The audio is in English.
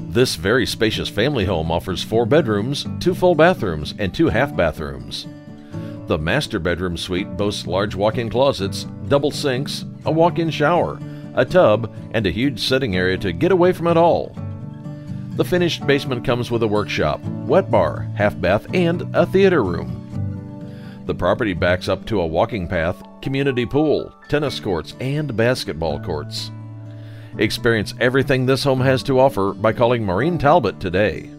This very spacious family home offers 4 bedrooms, 2 full bathrooms, and 2 half bathrooms. The master bedroom suite boasts large walk-in closets, double sinks, a walk-in shower, a tub, and a huge sitting area to get away from it all. The finished basement comes with a workshop, wet bar, half bath, and a theater room. The property backs up to a walking path, community pool, tennis courts, and basketball courts. Experience everything this home has to offer by calling Maureen Talbott today.